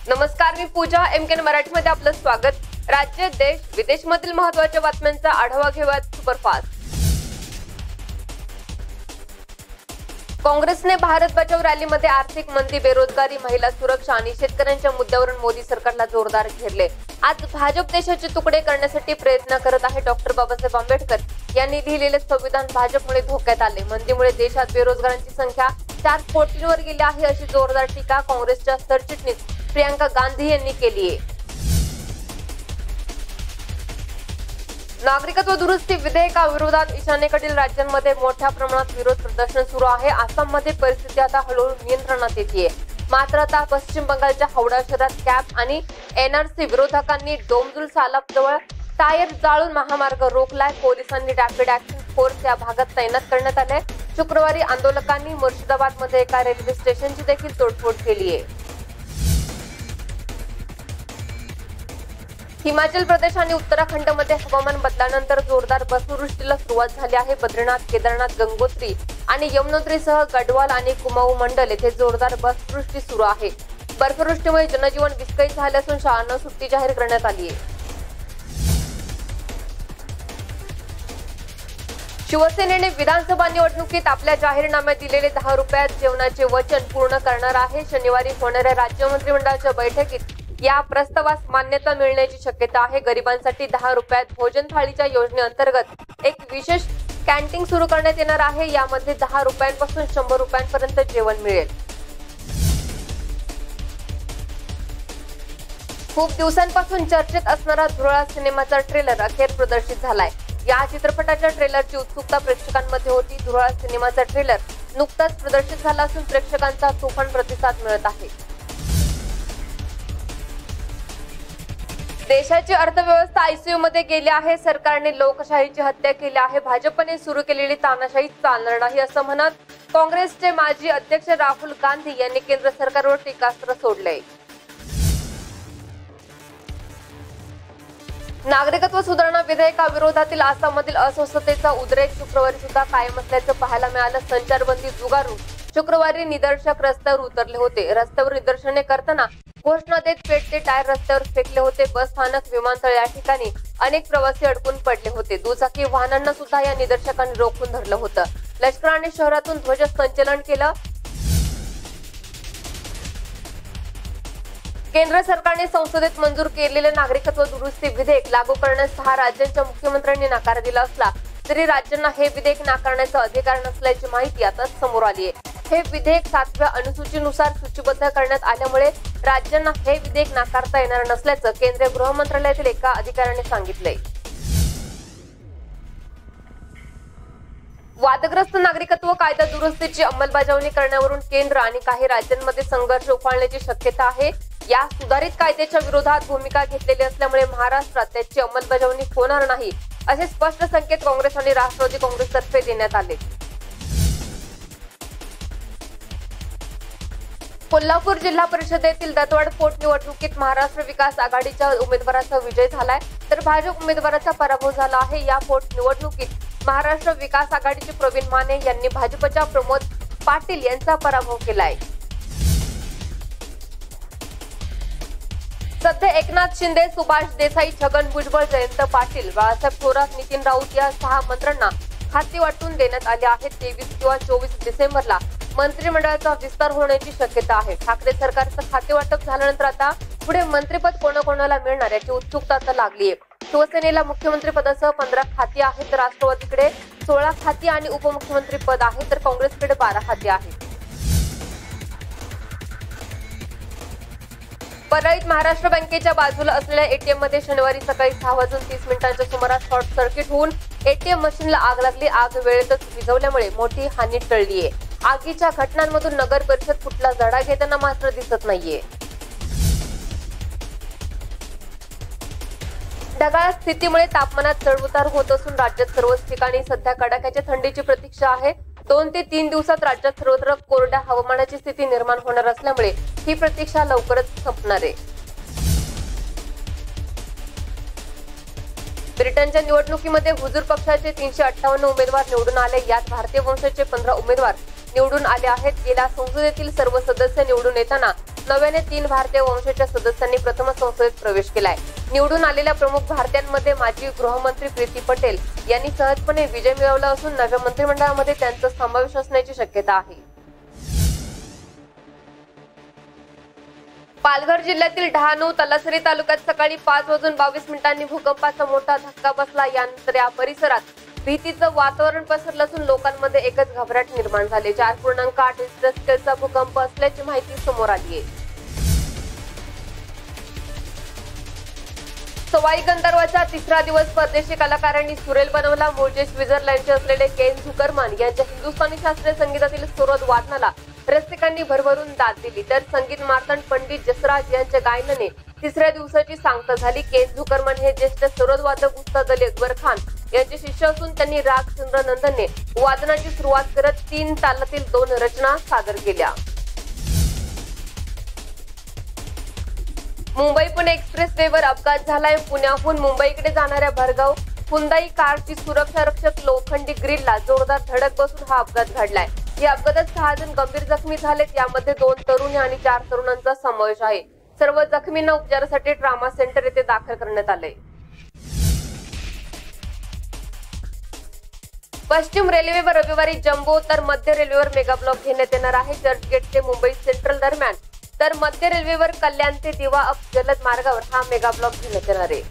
नमस्कार, मी पूजा. MKN मराठीमध्ये आपलं स्वागत. राज्य, देश, विदेशमधील महत्त्वाच्या बातम्यांचा आढावा घेऊयात सुपरफास्ट. काँग्रेसने भारत बचाव रॅलीमध्ये आर्थिक मंदी, बेरोजगारी, महिला सुरक्षा आणि शेतकऱ्यांच्या मुद्द्यावरून मोदी सरकारला जोरदार घेरले. आज भाजप देशाचे तुकडे करण्यासाठी प्रयत्न करत आहे. डॉक्टर बाबासाहेब आंबेडकर यांनी लिहिलेले संविधान भाजपमुळे धोक्यात आले. मंदीमुळे देशात बेरोजगारांची संख्या 4 कोटींवर गेली आहे, अशी जोरदार टीका काँग्रेसच्या सरचिटणीस प्रियंका गांधी यांनी केली आहे. नागरिकत्व दुरुस्ती विधेयकाविरोधात ईशान्येकडील राज्यांमध्ये मोठ्या प्रमाणात विरोध प्रदर्शन सुरू आहे. आसाममध्ये परिस्थिती आता हळूहळू नियंत्रणात येते. मात्र आता पश्चिम बंगालच्या हावडा शहरात कॅप आणि NRC विरोधकांनी डोमजुल सालाबजवळ टायर जाळून महामार्ग रोखलाय. पोलिसांनी रॅपिड ऍक्शन फोर्स या भागात तैनात करण्यात आले. शुक्रवारी आंदोलकांनी मुर्शिदाबादमध्ये एका रेल्वे स्टेशनची देखील तोडफोड केली आहे. हिमाचल प्रदेश आणि उत्तराखंडमध्ये हवामान बदलानंतर जोरदार बर्फवृष्टीला सुरुवात झाली आहे. बद्रीनाथ, केदारनाथ, गंगोत्री आणि यमुनोत्रीसह गढवाल आणि कुमाऊ मंडल येथे जोरदार बर्फवृष्टी सुरू आहे. बर्फवृष्टीमुळे जनजीवन विस्कळीत झाले असून शाळांना सुट्टी जाहीर करण्यात आली आहे. शिवसेनेने विधानसभा निवडणुकीत आपल्या जाहीरनाम्यात दिलेले 10 रुपयात जेवणाचे वचन पूर्ण करणार आहे. शनिवारी होणाऱ्या राज्य मंत्रिमंडळाच्या बैठकीत या प्रस्तावास मान्यता मिळण्याची शक्यता आहे. गरिबांसाठी 10 रुपयात भोजन थाळीच्या योजनेअंतर्गत एक विशेष कॅन्टीन सुरू करण्यात येणार आहे. यामध्ये 10 रुपयांपासून 100 रुपयांपर्यंत जेवण मिळेल. खूप दिवसांपासून चर्चेत असणारा धुरळा सिनेमाचा ट्रेलर अखेर प्रदर्शित झालाय. या चित्रपटाच्या ट्रेलरची उत्सुकता प्रेक्षकांमध्ये होती. धुरळा सिनेमाचा ट्रेलर नुकताच प्रदर्शित झाला असून प्रेक्षकांचा तुफान प्रतिसाद मिळत आहे. देशाची अर्थव्यवस्था ICU मध्ये गेली आहे. सरकारने लोकशाहीची हत्या केली आहे. भाजपने सुरू केलेली तानाशाही चालणार नाही, असं म्हणत काँग्रेसचे माजी अध्यक्ष राहुल गांधी यांनी केंद्र सरकारवर टीकास्त्र सोडले. नागरिकत्व सुधारणा विधेयकाविरोधातील आसाममधील अस्वस्थतेचा उद्रेक शुक्रवारी सुद्धा कायम असल्याचं पाहायला मिळालं. संचारबंदी झुगारून शुक्रवारी निदर्शक रस्त्यावर उतरले होते. रस्त्यावर निदर्शने करताना घोषणा देत पेटते टायर रस्त्यावर फेकले होते. बस स्थानक, विमानतळ या ठिकाणी अनेक प्रवासी अडकून पडले होते. दुचाकी वाहनांना सुद्धा या निदर्शकांनी रोखून धरलं होतं. लष्कराने शहरातून ध्वज संचलन केलं. केंद्र सरकारने संसदेत मंजूर केलेले नागरिकत्व दुरुस्ती विधेयक लागू करण्यास 6 राज्यांच्या मुख्यमंत्र्यांनी नकार दिला असला तरी राज्यांना हे विधेयक नाकारण्याचा अधिकार नसल्याची माहिती आता समोर आली आहे. हे विधेयक 7व्या अनुसूचीनुसार सूचीबद्ध करण्यात आल्यामुळे राज्यांना हे विधेयक नाकारता येणार नसल्याचं केंद्रीय गृह मंत्रालयातील एका अधिकाऱ्याने सांगितलंय. वादग्रस्त नागरिकत्व कायदा दुरुस्तीची अंमलबजावणी करण्यावरून केंद्र आणि काही राज्यांमध्ये संघर्ष उफाळण्याची शक्यता आहे. या सुधारित कायद्याच्या विरोधात भूमिका घेतलेली असल्यामुळे महाराष्ट्रात त्याची अंमलबजावणी होणार नाही, असे स्पष्ट संकेत काँग्रेस आणि राष्ट्रवादी काँग्रेसतर्फे देण्यात आले. कोल्हापूर जिल्हा परिषदेतील दत्तवाड पोटनिवडणुकीत महाराष्ट्र विकास आघाडीच्या उमेदवाराचा विजय झालाय, तर भाजप उमेदवाराचा पराभव झाला आहे. या पोटनिवडणुकीत महाराष्ट्र विकास आघाडीचे प्रवीण माने यांनी भाजपच्या प्रमोद पाटील यांचा पराभव केलाय. सध्या एकनाथ शिंदे, सुभाष देसाई, छगन भुजबळ, जयंत पाटील, बाळासाहेब थोरात, नितीन राऊत या 6 मंत्र्यांना खाते वाटून देण्यात आले आहेत. 23 किंवा 24 डिसेंबरला मंत्रिमंडळाचा विस्तार होण्याची शक्यता आहे. ठाकरे सरकारचं खाते वाटप झाल्यानंतर आता पुढे मंत्रिपद कोणाकोणाला मिळणार याची उत्सुकता आता लागली आहे. शिवसेनेला मुख्यमंत्री पदासह 15 खाती आहेत, तर राष्ट्रवादीकडे 16 खाती आणि उपमुख्यमंत्री पद आहे, तर काँग्रेसकडे 12 खाती आहेत. परळीत महाराष्ट्र बँकेच्या बाजूला असलेल्या ATM मध्ये शनिवारी सकाळी 6:30 सुमारास शॉर्ट सर्किट होऊन ATM मशीनला आग लागली. आग वेळेतच विझवल्यामुळे मोठी हानी टळलीये. आगीच्या घटनांमधून नगर परिषद कुठला धडा घेताना मात्र दिसत नाहीये. ढगाळ स्थितीमुळे तापमानात चढउतार होत असून राज्यात सर्वच ठिकाणी सध्या कडाक्याच्या थंडीची प्रतीक्षा आहे. 2 ते 3 दिवसात राज्यात सर्वत्र कोरड्या हवामानाची स्थिती निर्माण होणार असल्यामुळे ही प्रतीक्षा लवकरच संपणार आहे. ब्रिटनच्या निवडणुकीमध्ये हुजूर पक्षाचे 358 उमेदवार निवडून आले. यात भारतीय वंशाचे 15 उमेदवार निवडून आले आहेत. गेल्या संसदेतील सर्व सदस्य निवडून येताना नव्याने 3 भारतीय वंशाच्या सदस्यांनी प्रथम संसदेत प्रवेश केलाय. निवडून आलेल्या प्रमुख भारतीयांमध्ये माजी गृहमंत्री प्रीती पटेल यांनी सहजपणे विजय मिळवला असून नव्या मंत्रिमंडळामध्ये त्यांचा समावेश असण्याची शक्यता आहे. पालघर जिल्ह्यातील डहाणू तलासरी तालुक्यात सकाळी 5:22 भूकंपाचा मोठा धक्का बसला. यानंतर या परिसरात भीतीचं वातावरण पसरलं असून लोकांमध्ये एकच घबराट निर्माण झाली. 4.8 रिश्टर स्केलचा भूकंप असल्याची माहिती समोर आली आहे. सवाई गंधर्वचा तिसरा दिवस परदेशी कलाकारांनी सुरेल बनवला. मूळचे स्वित्झर्लंडचे असलेले केन झुकरमन यांच्या हिंदुस्थानी शास्त्रीय संगीतातील सुरद वादनाला रसिकांनी भरभरून दाद दिली. तर संगीत मार्तंड पंडित जसराज यांच्या गायनाने तिसऱ्या दिवसाची सांगता झाली. केन झुकरमन हे ज्येष्ठ सुरद वादक उस्ताद अली अकबर खान यांचे शिष्य असून त्यांनी राग चंद्रनंदनने वादनाची सुरुवात करत 3 तालातील 2 रचना सादर केल्या. मुंबई पुणे एक्सप्रेस वेवर अपघात झालाय. पुण्याहून मुंबईकडे जाणाऱ्या भरधाव हुंदाई कारची सुरक्षा रक्षक लोखंडी ग्रिलला जोरदार धडक बसून हा अपघात घडलाय. या अपघातात 6 जण गंभीर जखमी झालेत. यामध्ये 2 तरुणी आणि 4 तरुणांचा समावेश आहे. सर्व जखमींना उपचारासाठी ट्रॉमा सेंटर येथे दाखल करण्यात आले. पश्चिम रेल्वेवर रविवारी जम्बो तर मध्य रेल्वेवर मेगा ब्लॉक घेण्यात येणार आहे. चर्चगेट ते मुंबई सेंट्रल दरम्यान तर मध्य रेल्वेवर कल्याण ते दिवा अप जलद मार्गावर हा मेगा ब्लॉक घेण्यात येणार आहे.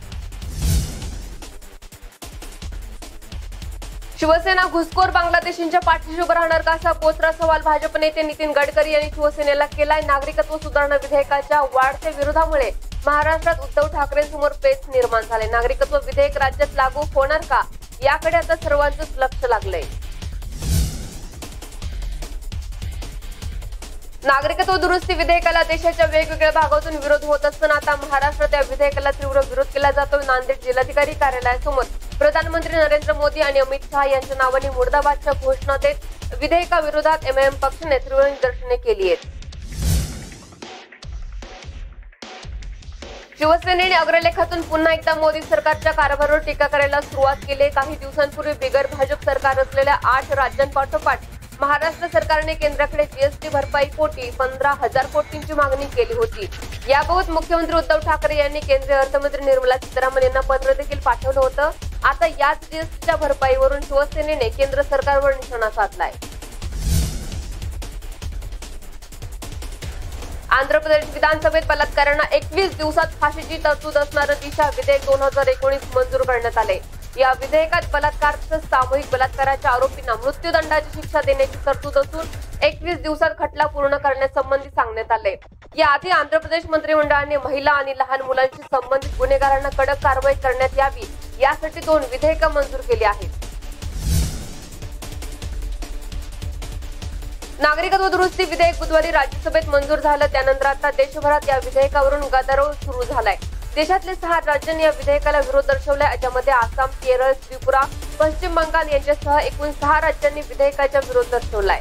शिवसेना घुसखोर बांगलादेशींच्या पाठीशी उभं राहणार का, असा बोचरा सवाल भाजप नेते नितीन गडकरी यांनी शिवसेनेला केलाय. नागरिकत्व सुधारणा विधेयकाच्या वाढत्या विरोधामुळे महाराष्ट्रात उद्धव ठाकरेंसमोर पेच निर्माण झाले. नागरिकत्व विधेयक राज्यात लागू होणार का याकडे आता सर्वांचंच लक्ष लागलंय. नागरिकत्व दुरुस्ती विधेयकाला देशाच्या वेगवेगळ्या भागातून विरोध होत असताना आता महाराष्ट्रात या विधेयकाला तीव्र विरोध केला जातो. नांदेड जिल्हाधिकारी कार्यालयासमोर प्रधानमंत्री नरेंद्र मोदी आणि अमित शहा यांच्या नावाने मुर्दाबादच्या घोषणा देत विधेयकाविरोधात एमआयएम पक्षाने तीव्र निदर्शने केली आहेत. शिवसेनेने अग्रलेखातून पुन्हा एकदा मोदी सरकारच्या कारभारावर टीका करायला सुरुवात केली. काही दिवसांपूर्वी बिगर भाजप सरकार असलेल्या 8 राज्यांपाठोपाठ महाराष्ट्र सरकारने केंद्राकडे जीएसटी भरपाई पोटी 15,000 कोटींची मागणी केली होती. याबाबत मुख्यमंत्री उद्धव ठाकरे यांनी केंद्रीय अर्थमंत्री निर्मला सीतारामन यांना पत्र देखील पाठवलं होतं. आता याच जीएसटीच्या भरपाईवरून शिवसेनेने केंद्र सरकारवर निशाणा साधलाय. आंध्र प्रदेश विधानसभेत बलात्कारांना 21 दिवसात फाशीची तरतूद असणारं दिशा विधेयक 2019 मंजूर करण्यात आले. या विधेयकात बलात्कार तसंच सामूहिक बलात्काराच्या आरोपींना मृत्यूदंडाची शिक्षा देण्याची तरतूद असून 21 दिवसात खटला पूर्ण करण्यासंबंधी सांगण्यात आले. याआधी आंध्र प्रदेश मंत्रिमंडळाने महिला आणि लहान मुलांशी संबंधित गुन्हेगारांना कडक कारवाई करण्यात यावी यासाठी 2 विधेयकं मंजूर केली आहेत. नागरिकत्व दुरुस्ती विधेयक बुधवारी राज्यसभेत मंजूर झालं. त्यानंतर आता देशभरात या विधेयकावरून गदारोळ सुरू झालाय. देशातले 6 राज्यांनी या विधेयकाला विरोध दर्शवलाय. ज्यामध्ये आसाम, केरळ, त्रिपुरा, पश्चिम बंगाल यांच्यासह एकूण 6 राज्यांनी विधेयकाचा विरोध दर्शवलाय.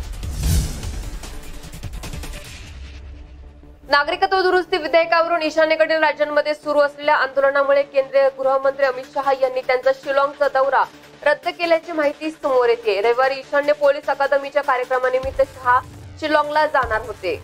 नागरिकत्व दुरुस्ती विधेयकावरून ईशान्येकडील राज्यांमध्ये सुरू असलेल्या आंदोलनामुळे केंद्रीय गृहमंत्री अमित शहा यांनी त्यांचा शिलाँगचा दौरा रद्द केल्याची माहिती समोर येते. रविवारी ईशान्य पोलीस अकादमीच्या कार्यक्रमानिमित्त शहा शिलाँगला जाणार होते.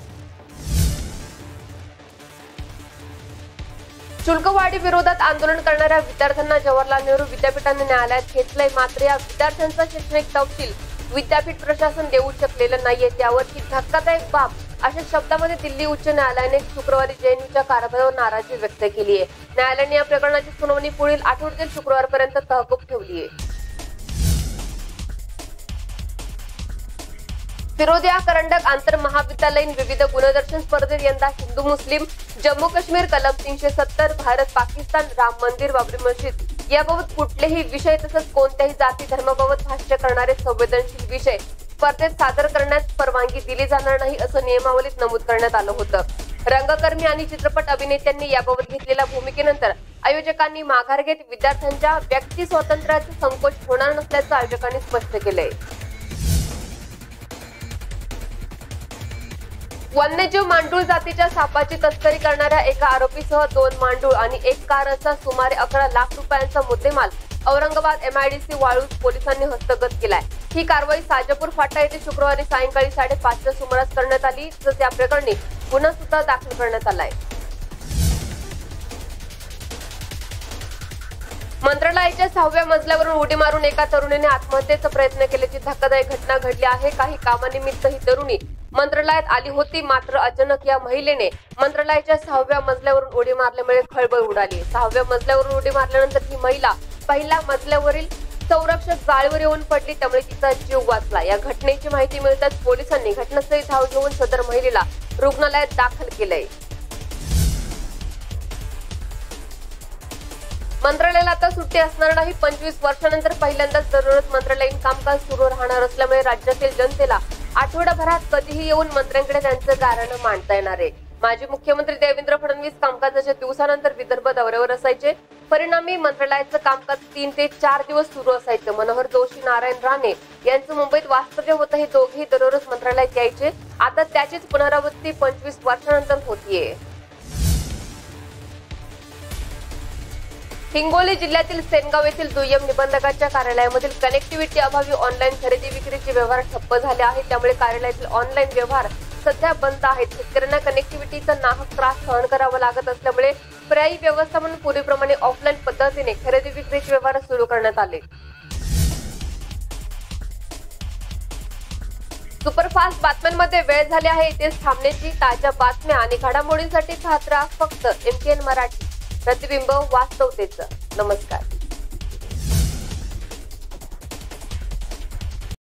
शुल्कवाढी विरोधात आंदोलन करणाऱ्या विद्यार्थ्यांना जवाहरलाल नेहरू विद्यापीठाने न्यायालयात घेतलंय. मात्र या विद्यार्थ्यांचा शैक्षणिक तपशील विद्यापीठ प्रशासन देऊ शकलेलं नाहीये. त्यावर ही धक्कादायक बाब अशा शब्दामध्ये दिल्ली उच्च न्यायालयाने शुक्रवारी जेएनयूच्या कारभारावर नाराजी व्यक्त केली आहे. न्यायालयाने या प्रकरणाची सुनावणी पुढील आठवड्यातील शुक्रवारपर्यंत तहकूब ठेवली आहे. फिरोदिया करंडक आंतर महाविद्यालयीन विविध गुणदर्शन स्पर्धेत यंदा हिंदू मुस्लिम, जम्मू काश्मीर कलम 370, भारत पाकिस्तान, राम मंदिर, बाबरी मस्जिद याबाबत कुठलेही विषय तसंच कोणत्याही जाती धर्माबाबत भाष्य करणारे संवेदनशील विषय स्पर्धेत सादर करण्यास परवानगी दिली जाणार नाही असं नियमावलीत नमूद करण्यात आलं होतं. रंगकर्मी आणि चित्रपट अभिनेत्यांनी याबाबत घेतलेल्या भूमिकेनंतर आयोजकांनी माघार घेत विद्यार्थ्यांच्या व्यक्ती स्वातंत्र्याचे संकोच होणार नसल्याचं आयोजकांनी स्पष्ट केलंय. वन्यजीव मांडूळ जातीच्या सापाची तस्करी करणाऱ्या एका आरोपीसह 2 मांडूळ आणि 1 कार असा सुमारे 11 लाख रुपयांचा मुद्देमाल औरंगाबाद एमआयडीसी वाळूज पोलिसांनी हस्तगत केलाय. ही कारवाई साजापूर फाटा येथे शुक्रवारी सायंकाळी 5:30च्या सुमारास करण्यात आली. तसंच या प्रकरणी गुन्हा सुद्धा दाखल करण्यात आलाय। मंत्रालयाच्या 6व्या मजल्यावरून उडी मारून एका तरुणीने आत्महत्येचा प्रयत्न केल्याची धक्कादायक घटना घडली आहे। काही कामानिमित्त ही तरुणी मंत्रालयात आली होती, मात्र अचानक या महिलेने मंत्रालयाच्या 6व्या मजल्यावरून उडी मारल्यामुळे खळबळ उडाली। 6व्या मजल्यावरून उडी मारल्यानंतर ही महिला पहिल्या मजल्यावरील संरक्षक जाळीवर येऊन पडली, त्यामुळे तिचा जीव वाचला। या घटनेची माहिती मिळताच पोलिसांनी घटनास्थळी धाव घेऊन सदर महिलेला रुग्णालयात दाखल केलंय। मंत्रालयाला आता सुट्टी असणार नाही। 25 वर्षानंतर पहिल्यांदाच दररोज मंत्रालयीन कामकाज सुरू राहणार असल्यामुळे राज्यातील जनतेला आठवडाभरात कधीही येऊन मंत्र्यांकडे त्यांचं गाऱ्हाणं मांडता येणार आहे। माजी मुख्यमंत्री देवेंद्र फडणवीस कामकाजाच्या दिवसानंतर विदर्भ दौऱ्यावर असायचे। परिणामी मंत्रालयाचं कामकाज 3 ते 4 दिवस सुरू असायचं। मनोहर जोशी, नारायण राणे यांचं मुंबईत वास्तव्य होतं। हे दोघेही दररोज मंत्रालयात यायचे। आता त्याचीच पुनरावृत्ती 25 वर्षानंतर होतीये। हिंगोली जिल्ह्यातील सेनगाव येथील दुय्यम निबंधकाच्या कार्यालयामधील कनेक्टिव्हिटी अभावी ऑनलाईन खरेदी विक्रीचे व्यवहार ठप्प झाले आहेत, त्यामुळे कार्यालयातील ऑनलाईन व्यवहार सध्या बंद आहेत। शेतकऱ्यांना कनेक्टिव्हिटीचा नाहक त्रास सहन करावा लागत असल्यामुळे पर्यायी व्यवस्था म्हणून पूर्वीप्रमाणे ऑफलाईन पद्धतीने खरेदी विक्रीचे व्यवहार सुरू करण्यात आले। सुपरफास्ट बातम्यांमध्ये वेळ झाली आहे इथेच थांबण्याची। ताज्या बातम्या आणि घडामोडींसाठी पाहत राहा फक्त MTN मराठी, प्रतिबिंब वास्तवतेचं। नमस्कार।